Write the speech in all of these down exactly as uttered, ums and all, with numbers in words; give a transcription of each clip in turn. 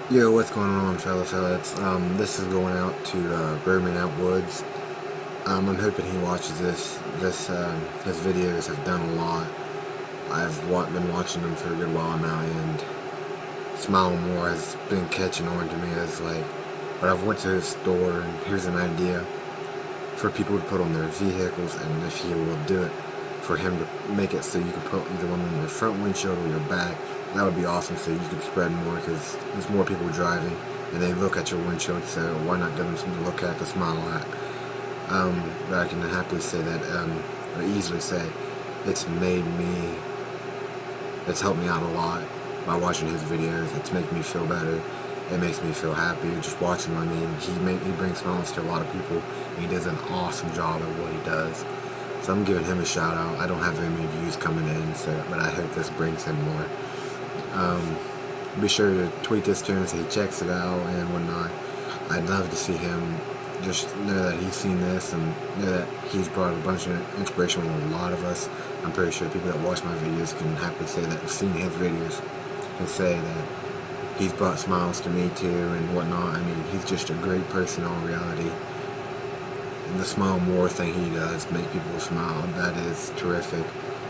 Yo, what's going on, fellas? fellas? Um, this is going out to uh, Birdman Out Woods. Um, I'm hoping he watches this. This um, his videos have done a lot. I've wa been watching them for a good while now, and Smile More has been catching on to me as like. But I've went to his store, and here's an idea for people to put on their vehicles, and if he will do it, for him to make it so you can put either one on your front windshield or your back. That would be awesome, so you can spread more, because there's more people driving and they look at your windshield, so why not give them something to look at, to smile at. Um, but I can happily say that, um, or easily say, it's made me, it's helped me out a lot by watching his videos. It's making me feel better. It makes me feel happy just watching him. I mean, he make, he brings smiles to a lot of people, and he does an awesome job at what he does. So I'm giving him a shout out. I don't have any views coming in, so but I hope this brings him more. Um, be sure to tweet this to him so he checks it out and whatnot. I'd love to see him just know that he's seen this and know that he's brought a bunch of inspiration to a lot of us. I'm pretty sure people that watch my videos can happily say that, have seen his videos, and say that he's brought smiles to me too and whatnot. I mean, he's just a great person in all reality. And the Smile More thing he does, make people smile, that is terrific.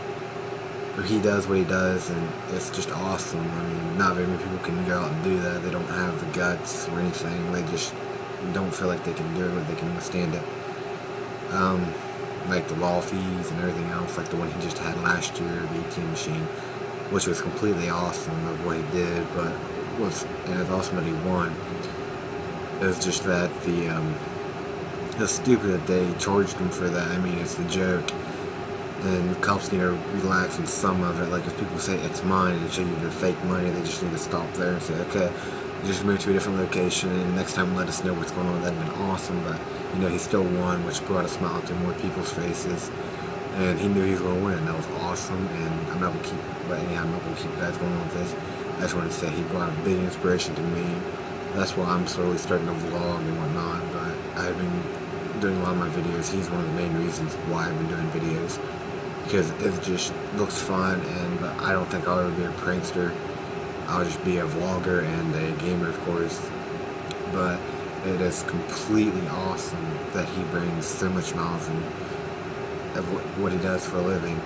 He does what he does, and it's just awesome. I mean, not very many people can go out and do that. They don't have the guts or anything. They just don't feel like they can do it, or they can withstand it. Um, like the law fees and everything else, like the one he just had last year, the A T M machine, which was completely awesome of what he did, but was and it's awesome that he won. It was just that the um, it's stupid that they charged him for that. I mean, it's a joke. And cops need to relax on some of it. Like if people say it's mine and show you the fake money, they just need to stop there and say, okay, just move to a different location and next time let us know what's going on. That'd been awesome, but you know, he still won, which brought a smile to more people's faces. And he knew he was going to win. That was awesome, and I'm not going to keep, but yeah, I'm not going to keep you guys going on with this. I just wanted to say he brought a big inspiration to me. That's why I'm slowly starting to vlog and whatnot, but I've been doing a lot of my videos. He's one of the main reasons why I've been doing videos. Because it just looks fun, and but I don't think I'll ever be a prankster. I'll just be a vlogger and a gamer, of course. But it is completely awesome that he brings so much smiles and of what, what he does for a living.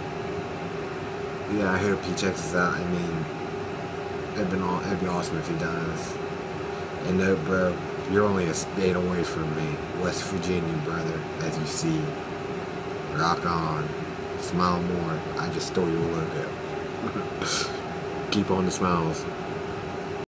Yeah, I hope he checks this out. I mean, it'd been all, it'd be awesome if he does. And no, bro, you're only a state away from me, West Virginia, brother. As you see, rock on. Smile More. I just stole your logo. Keep on the smiles.